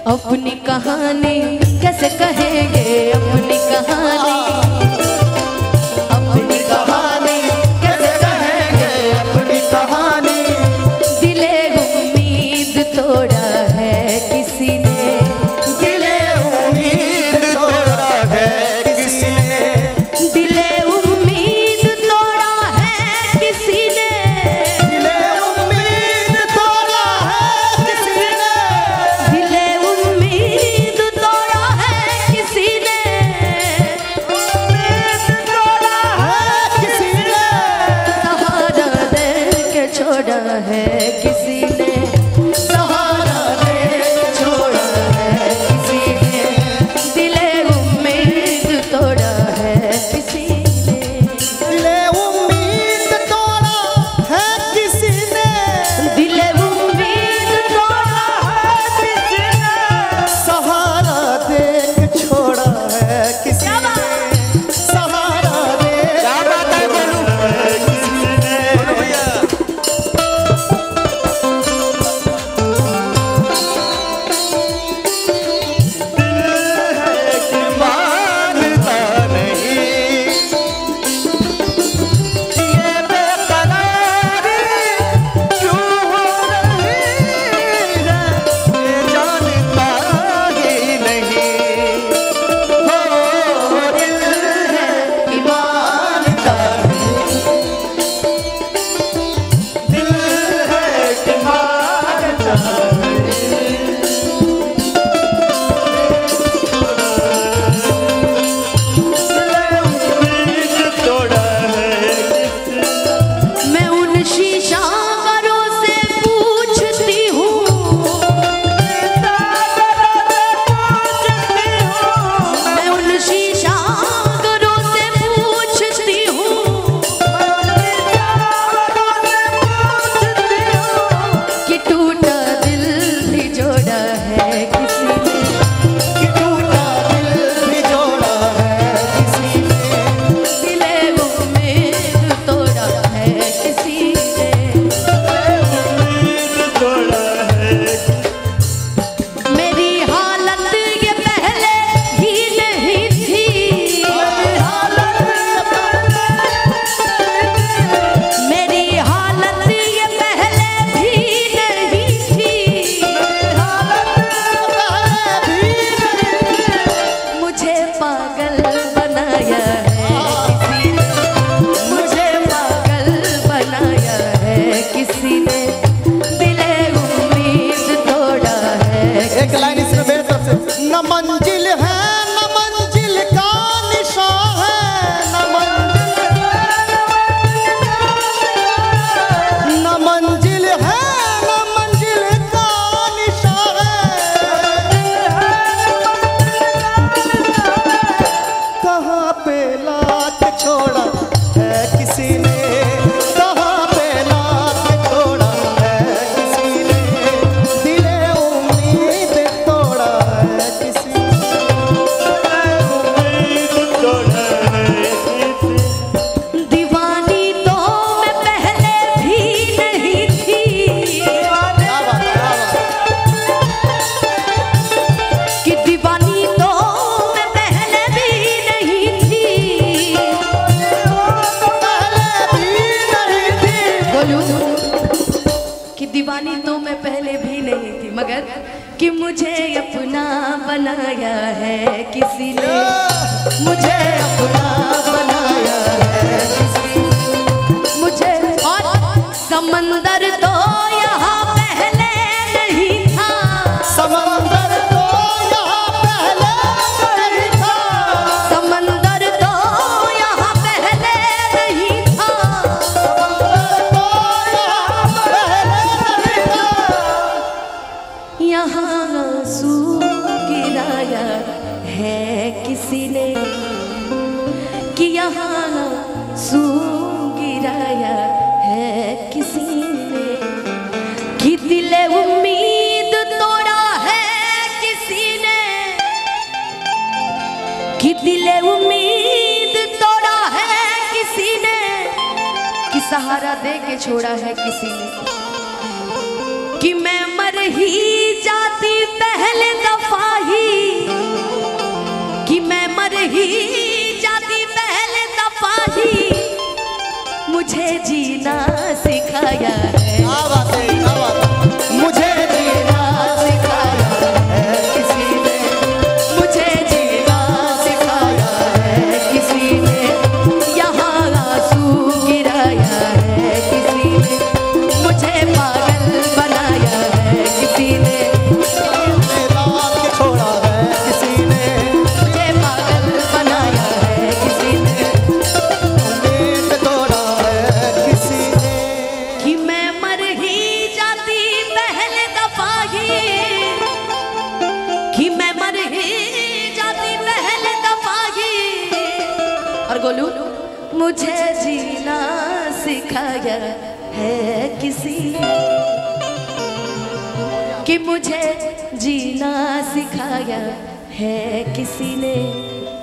अपनी कहानी कैसे कहेंगे, अपनी कहानी, अपनी कहानी कैसे कहेंगे, अपनी कहानी। दिले उम्मीद तोड़ा है किसी ने, दिले उम्मीद तोड़ा है किसी ने, दिले उम्मीद तोड़ा है किसी ने, दिले उम्मीद तोड़ा है किसी ने, दिले उम्मीद तोड़ा है किसी ने, उम्मीद तोड़ा है किसी ने, सहारा दे के छोड़ा है किसी ने, सहारा दे के छोड़ा है किसी ने, दिले उम्मीद तोड़ा है किसी ने, दिले उम्मीद तोड़ा है किसी ने, दिले उम्मीद तोड़ा है किसी ने, सहारा दे के छोड़ा है किसी ने, सहारा दे के छोड़ा है किसी ने। मानता नहीं ये बेकरारी क्यों हो रही है, ये जानता ही नहीं हो दिल है कि मानता दिल है कि मानता मैं उन शीशागरों से पूछती हूँ, मैं उन शीशागरों से पूछती हूँ, कि टूटा दिल भी जोड़ा है किसी ने, कि टूटा दिल भी जोड़ा है किसी ने, दिले उम्मीद तोड़ा है किसी ने, मेरी हालत ये पहले ही नहीं थी, मेरी हालत ये पहले भी नहीं थी, मुझे पागल बनाया है किसी ने, मुझे पागल बनाया है किसी ने, दिले उम्मीद तोड़ा है। एक लाइन इसमें मेरे तरफ से, न मंजिल है न मंजिल का निशान है, न मंजिल है न मंजिल का निशान है, कहाँ पे लाख छोड़ा है किसी ने, कहाँ पे लाख छोड़ा है किसी ने, दिले उम्मीद तोड़ा है किसी ने, उम्मीद तोड़ा है किसी ने। दीवानी तो मैं पहले भी नहीं थी, कि दीवानी तो मैं पहले भी नहीं थी, बोलूं कि दीवानी तो मैं पहले भी नहीं थी, मगर कि मुझे अपना बनाया है किसी ने, मुझे अपना बनाया है किसी ने, मुझे और समंदर तो यहाँ पहले नहीं था, समंदर तो यहाँ पहले नहीं था, समंदर तो यहाँ पहले नहीं था, समंदर तो यहाँ पहले नहीं था, यहाँ आंसू गिराया है किसी ने, कि यहाँ आंसू गिराया है किसी ने, कि दिले उम्मीद तोड़ा है किसी ने, कि दिले उम्मीद तोड़ा है किसी ने, कि सहारा दे के छोड़ा है किसी ने, कि मैं मर ही जाती पहले दफा जीना सिखाया है। क्या बात है, क्या बात है। मुझे जीना सिखाया है किसी ने, मुझे जीना सिखाया है किसी ने, यहाँ आंसू गिराया है किसी ने, मुझे पागल बनाया है किसी ने, रात के छोड़ा है किसी ने, मुझे पागल बनाया है किसी ने, उम्मीद तोड़ा है किसी ने। कि मैं मर ही जाती पहले दफा ही, कि मैं मर ही जाती पहले दफा ही। और गोलू, मुझे जीना सिखाया है किसी ने, कि मुझे जीना सिखाया है किसी ने,